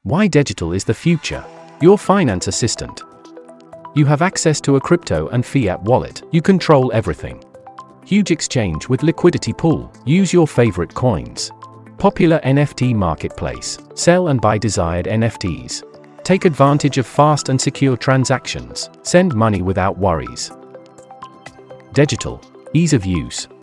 Why Degethal is the future. Your finance assistant. You have access to a crypto and fiat wallet. You control everything. Huge exchange with liquidity pool. Use your favorite coins. Popular NFT marketplace. Sell and buy desired NFTs. Take advantage of fast and secure transactions. Send money without worries. Degethal. Ease of use.